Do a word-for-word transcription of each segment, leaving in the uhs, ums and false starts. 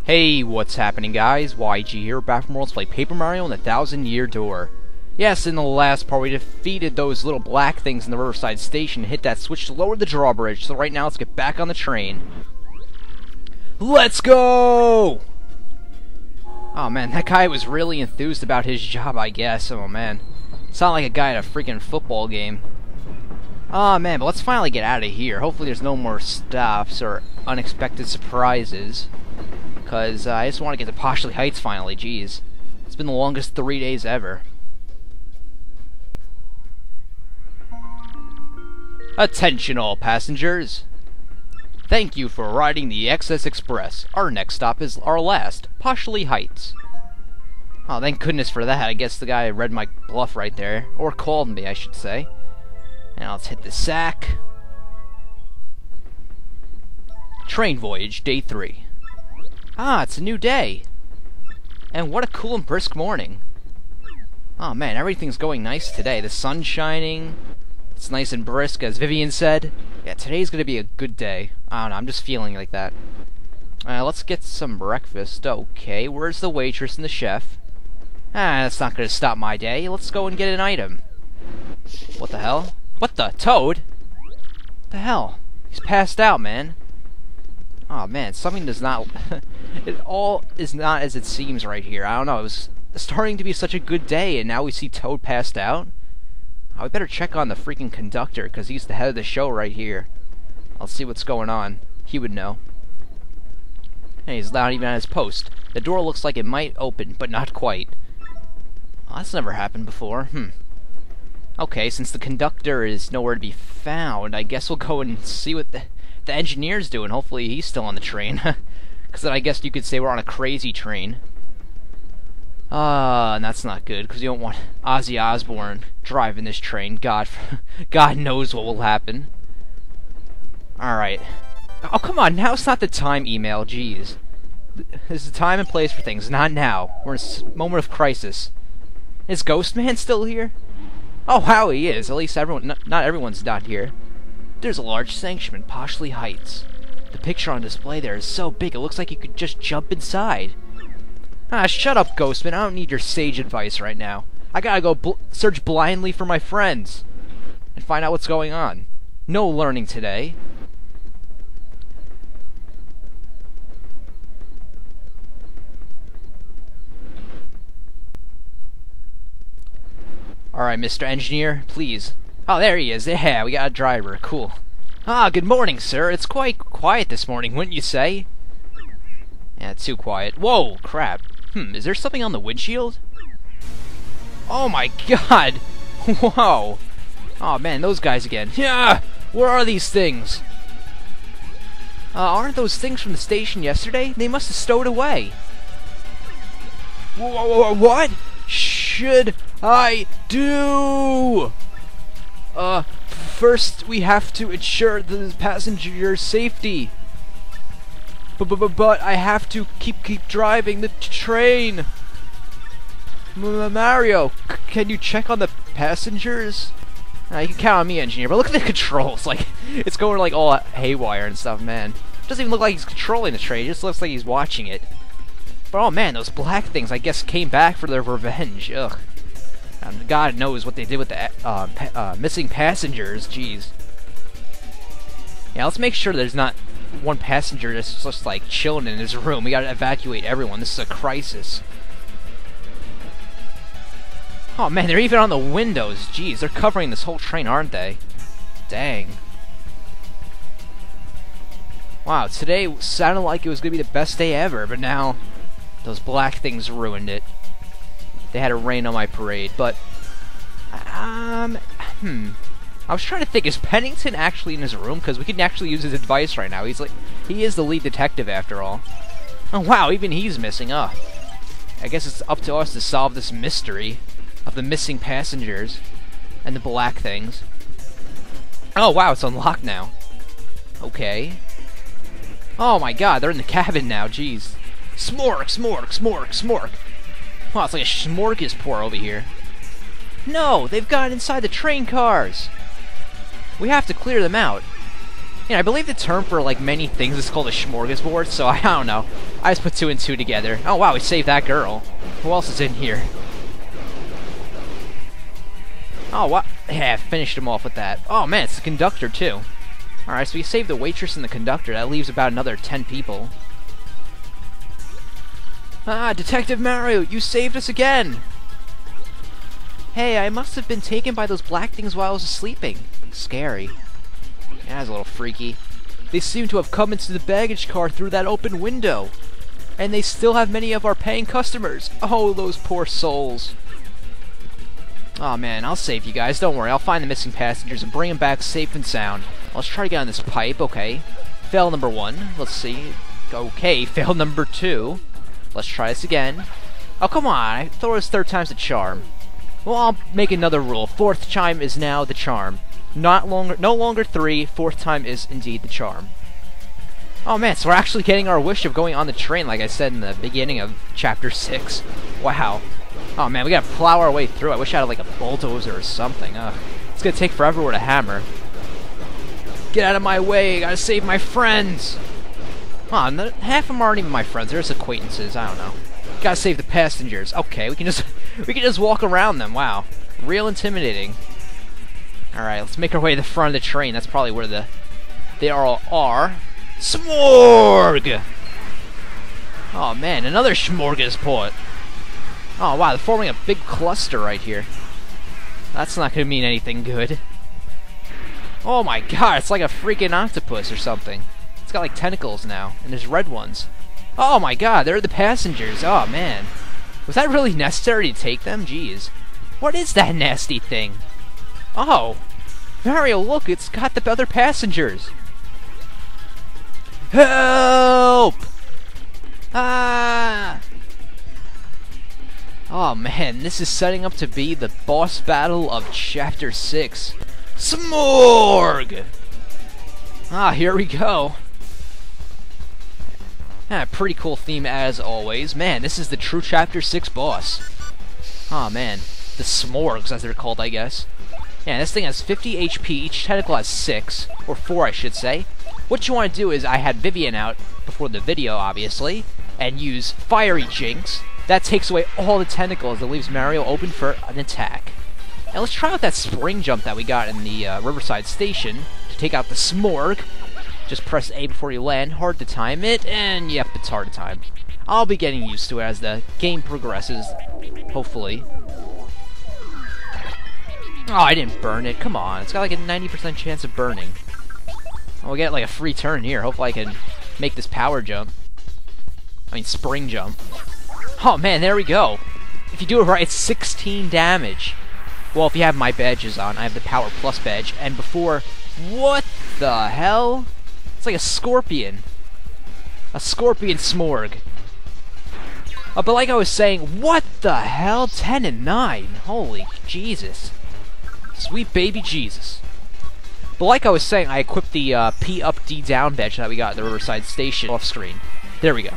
Hey, what's happening guys? Y G here, back from World's Play Paper Mario and the Thousand Year Door. Yes, in the last part we defeated those little black things in the Riverside Station and hit that switch to lower the drawbridge, so right now let's get back on the train. Let's go! Oh man, that guy was really enthused about his job, I guess. Oh man. Sound like a guy at a freaking football game. Oh man, but let's finally get out of here. Hopefully there's no more stops or unexpected surprises. Because uh, I just want to get to Poshley Heights finally, jeez. It's been the longest three days ever. Attention all passengers! Thank you for riding the X S Express. Our next stop is our last, Poshley Heights. Oh, thank goodness for that. I guess the guy read my bluff right there. Or called me, I should say. Now let's hit the sack. Train voyage, day three. Ah, it's a new day. And what a cool and brisk morning. Oh man, everything's going nice today. The sun's shining. It's nice and brisk, as Vivian said. Yeah, today's gonna be a good day. I don't know, I'm just feeling like that. Uh, let's get some breakfast. Okay, where's the waitress and the chef? Ah, that's not gonna stop my day. Let's go and get an item. What the hell? What the? Toad? What the hell? He's passed out, man. Oh man, something does not... it all is not as it seems right here. I don't know, it was starting to be such a good day, and now we see Toad passed out? Oh, we better check on the freaking conductor, because he's the head of the show right here. I'll see what's going on. He would know. Hey, he's not even at his post. The door looks like it might open, but not quite. Oh, that's never happened before. Hmm. Okay, since the conductor is nowhere to be found, I guess we'll go and see what the... the engineer's doing. Hopefully he's still on the train. Because then I guess you could say we're on a crazy train. Ah, uh, and that's not good, because you don't want Ozzy Osbourne driving this train. God, God knows what will happen. Alright. Oh, come on, now's not the time, email, jeez. There's a time and place for things, not now. We're in a moment of crisis. Is Ghost Man still here? Oh, wow, he is. At least everyone, not, not everyone's not here. There's a large sanctuary in Poshley Heights. The picture on display there is so big it looks like you could just jump inside. Ah, shut up, Ghostman. I don't need your sage advice right now. I gotta go bl search blindly for my friends and find out what's going on. No learning today. Alright, Mister Engineer, please. Oh, there he is. Yeah, we got a driver. Cool. Ah, good morning, sir. It's quite quiet this morning, wouldn't you say? Yeah, too quiet. Whoa, crap. Hmm, is there something on the windshield? Oh my god! Whoa! Oh man, those guys again. Yeah! Where are these things? Uh, aren't those things from the station yesterday? They must have stowed away. Whoa, whoa, whoa, what should I do? Uh, first we have to ensure the passenger's safety. But, but, but I have to keep keep driving the train. M Mario, c can you check on the passengers? Uh, you can count on me, engineer. But look at the controls. Like, it's going like all haywire and stuff, man. It doesn't even look like he's controlling the train. It just looks like he's watching it. But oh man, those black things, I guess, came back for their revenge. Ugh. And God knows what they did with the uh, pa uh, missing passengers. Jeez. Yeah, let's make sure there's not one passenger that's just like chilling in his room. We gotta evacuate everyone. This is a crisis. Oh man, they're even on the windows. Jeez, they're covering this whole train, aren't they? Dang. Wow, today sounded like it was gonna be the best day ever, but now those black things ruined it. They had to rain on my parade, but um, hmm. I was trying to think, is Pennington actually in his room? Because we can actually use his advice right now. He's like, he is the lead detective after all. Oh wow, even he's missing. Oh, I guess it's up to us to solve this mystery of the missing passengers and the black things. Oh wow, it's unlocked now. Okay. Oh my god, they're in the cabin now, jeez. Smork, smork, smork, smork. Wow, it's like a smorgasbord over here. No, they've got inside the train cars. We have to clear them out. Yeah, I believe the term for, like, many things is called a smorgasbord, so I, I don't know. I just put two and two together. Oh, wow, we saved that girl. Who else is in here? Oh, what? Yeah, I finished him off with that. Oh, man, it's the conductor, too. Alright, so we saved the waitress and the conductor. That leaves about another ten people. Ah, Detective Mario, you saved us again! Hey, I must have been taken by those black things while I was sleeping. Scary. Yeah, that's a little freaky. They seem to have come into the baggage car through that open window. And they still have many of our paying customers. Oh, those poor souls. Oh man, I'll save you guys. Don't worry, I'll find the missing passengers and bring them back safe and sound. Let's try to get on this pipe, okay. Fail number one. Let's see. Okay, fail number two. Let's try this again. Oh, come on. I thought it was third time's the charm. Well, I'll make another rule. Fourth time is now the charm. Not longer, no longer three. Fourth time is indeed the charm. Oh man, so we're actually getting our wish of going on the train, like I said in the beginning of chapter six. Wow. Oh man, we gotta plow our way through. I wish I had like a bulldozer or something. Ugh. It's gonna take forever with a hammer. Get out of my way! Gotta save my friends! Oh, no, half of them aren't even my friends. They're just acquaintances. I don't know. Gotta save the passengers. Okay, we can just we can just walk around them. Wow, real intimidating. Alright, let's make our way to the front of the train. That's probably where the they all are. Smorg! Oh man, another smorgasbord. Oh wow, they're forming a big cluster right here. That's not gonna mean anything good. Oh my god, it's like a freaking octopus or something. It's got like tentacles now, and there's red ones. Oh my god, they're the passengers. Oh man. Was that really necessary to take them? Jeez. What is that nasty thing? Oh! Mario, look, it's got the other passengers! Help! Ah! Oh man, this is setting up to be the boss battle of Chapter six. Smorg! Ah, here we go. Ah, pretty cool theme as always. Man, this is the true Chapter six boss. Oh man, the Smorgs as they're called, I guess. Yeah, this thing has fifty H P, each tentacle has six, or four I should say. What you want to do is, I had Vivian out before the video, obviously, and use Fiery Jinx. That takes away all the tentacles and leaves Mario open for an attack. Now let's try out that spring jump that we got in the uh, Riverside Station to take out the Smorg. Just press A before you land, hard to time it, and yep, it's hard to time. I'll be getting used to it as the game progresses, hopefully. Oh, I didn't burn it. Come on. It's got like a ninety percent chance of burning. Oh, we get like a free turn here. Hopefully I can make this power jump. I mean, spring jump. Oh, man, there we go. If you do it right, it's sixteen damage. Well, if you have my badges on, I have the Power Plus badge. And before... What the hell? It's like a scorpion. A scorpion Smorg. Oh, but like I was saying, what the hell? ten and nine. Holy Jesus. Sweet baby Jesus. But like I was saying, I equipped the uh, P up, D down badge that we got at the Riverside Station off screen. There we go.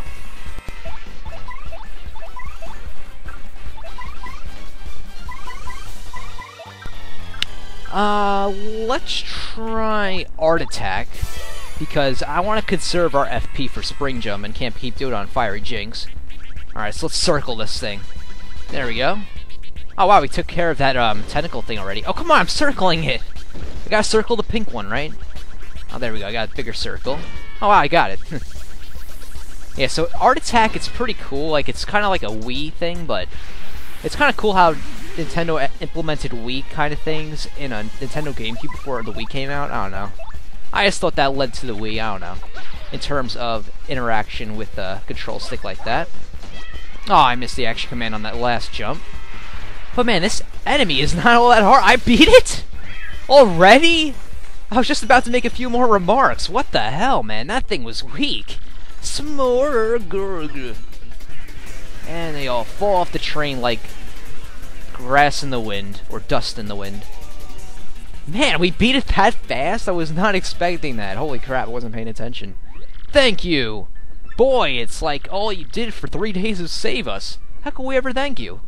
Uh, let's try Art Attack, because I want to conserve our F P for Spring Jump and can't keep doing it on Fiery Jinx. Alright, so let's circle this thing. There we go. Oh wow, we took care of that um, tentacle thing already. Oh come on, I'm circling it! I gotta circle the pink one, right? Oh, there we go, I got a bigger circle. Oh wow, I got it. Yeah, so Art Attack, it's pretty cool. Like, it's kind of like a Wii thing, but it's kind of cool how Nintendo implemented Wii kind of things in a Nintendo GameCube before the Wii came out. I don't know. I just thought that led to the Wii, I don't know, in terms of interaction with the control stick like that. Oh, I missed the action command on that last jump. But man, this enemy is not all that hard. I beat it? Already? I was just about to make a few more remarks. What the hell, man? That thing was weak. Smorg. And they all fall off the train like grass in the wind, or dust in the wind. Man, we beat it that fast? I was not expecting that. Holy crap, I wasn't paying attention. Thank you! Boy, it's like all you did for three days is save us. How could we ever thank you?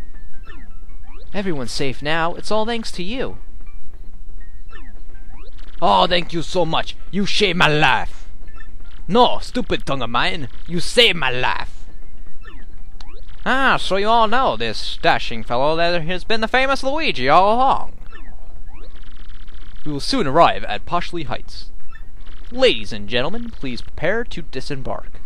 Everyone's safe now. It's all thanks to you. Oh, thank you so much. You saved my life. No, stupid tongue of mine. You saved my life. Ah, so you all know this dashing fellow that has been the famous Luigi all along. We will soon arrive at Poshley Heights. Ladies and gentlemen, please prepare to disembark.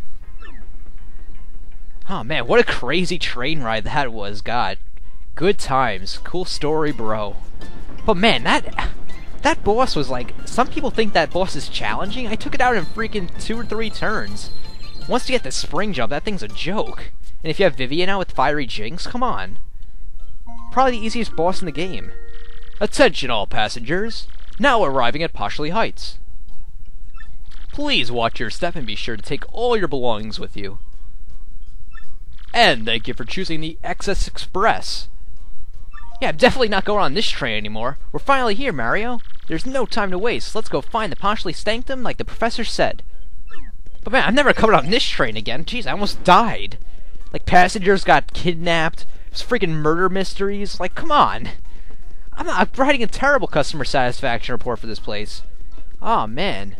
Oh man, what a crazy train ride that was, God. Good times. Cool story, bro. But man, that that boss was like... Some people think that boss is challenging. I took it out in freaking two or three turns. Once you get the spring jump, that thing's a joke. And if you have Vivian out with Fiery Jinx, come on. Probably the easiest boss in the game. Attention all passengers. Now arriving at Poshley Heights. Please watch your step and be sure to take all your belongings with you. And thank you for choosing the X S Express. Yeah, I'm definitely not going on this train anymore. We're finally here, Mario. There's no time to waste. Let's go find the Poshley Sanctum like the professor said. But man, I'm never coming on this train again. Jeez, I almost died. Like, passengers got kidnapped. There's freaking murder mysteries. Like, come on. I'm, not, I'm writing a terrible customer satisfaction report for this place. Oh man.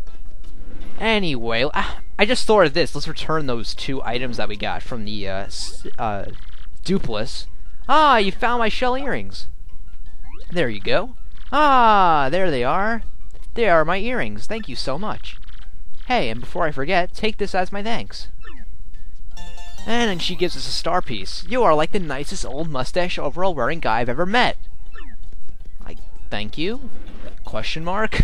Anyway, I just thought of this. Let's return those two items that we got from the uh, uh, Dupless. Ah, you found my shell earrings. There you go. Ah, there they are. They are my earrings. Thank you so much. Hey, and before I forget, take this as my thanks. And then she gives us a star piece. You are like the nicest old mustache overall wearing guy I've ever met. I thank you? Question mark?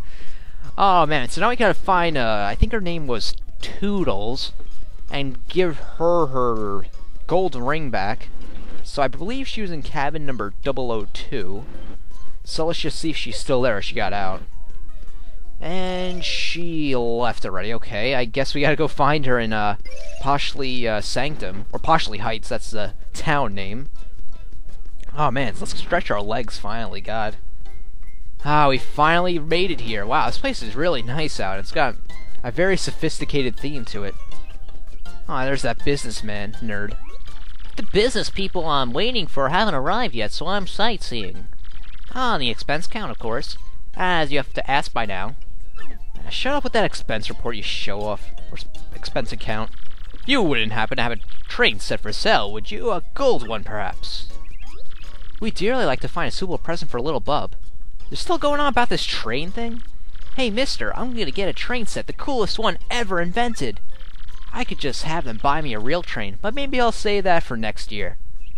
Oh man, so now we gotta find, uh, I think her name was Toodles, and give her her gold ring back. So I believe she was in cabin number double oh two. So let's just see if she's still there or she got out. And she left already. Okay, I guess we gotta go find her in uh, Poshley uh, Sanctum, or Poshley Heights, that's the town name. Oh man, let's stretch our legs finally, God. Ah, we finally made it here. Wow, this place is really nice out. It's got a very sophisticated theme to it. Ah, oh, there's that businessman, nerd. The business people I'm waiting for haven't arrived yet, so I'm sightseeing. Ah, on the expense count, of course. As you have to ask by now. Uh, shut up with that expense report, you show-off. Or expense account. You wouldn't happen to have a train set for sale, would you? A gold one, perhaps? We'd dearly like to find a suitable present for little bub. They're still going on about this train thing? Hey, mister, I'm gonna get a train set, the coolest one ever invented. I could just have them buy me a real train, but maybe I'll save that for next year.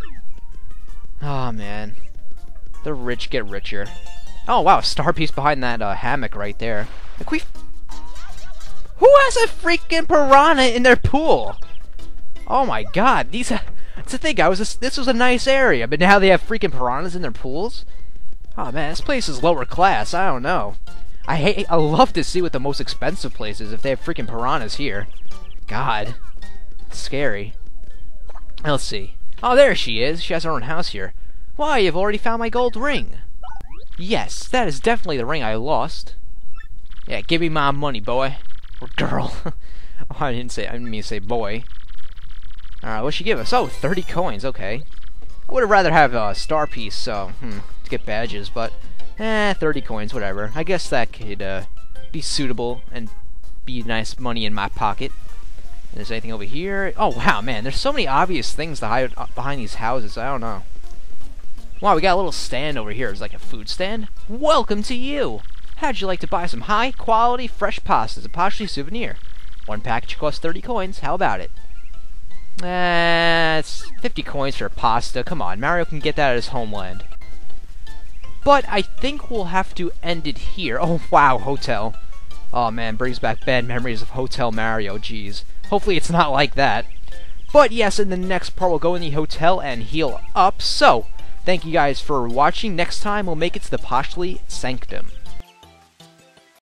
Oh man. The rich get richer. Oh wow, a star piece behind that uh, hammock right there. Like we... Who has a freaking piranha in their pool? Oh my god, these... That's the thing, I was a, this was a nice area, but now they have freaking piranhas in their pools? Oh man, this place is lower class, I don't know. I hate... I love to see what the most expensive place is if they have freaking piranhas here. God. Scary. Let's see. Oh, there she is. She has her own house here. Why, you've already found my gold ring. Yes, that is definitely the ring I lost. Yeah, give me my money, boy. Or girl. Oh, I didn't say... I didn't mean to say boy. Alright, what'd she give us? Oh, thirty coins, okay. I would have rather have a star piece, so, hmm, to get badges, but... Eh, thirty coins, whatever. I guess that could, uh, be suitable and be nice money in my pocket. Is there anything over here? Oh, wow, man, there's so many obvious things to hide behind these houses, I don't know. Wow, we got a little stand over here. It's like a food stand. Welcome to you! How'd you like to buy some high-quality, fresh pasta as a Poshley souvenir? One package costs thirty coins. How about it? Eh, it's fifty coins for pasta. Come on, Mario can get that at his homeland. But I think we'll have to end it here. Oh, wow, hotel. Oh, man, brings back bad memories of Hotel Mario. Jeez. Hopefully it's not like that. But yes, in the next part, we'll go in the hotel and heal up. So, thank you guys for watching. Next time, we'll make it to the Poshley Sanctum.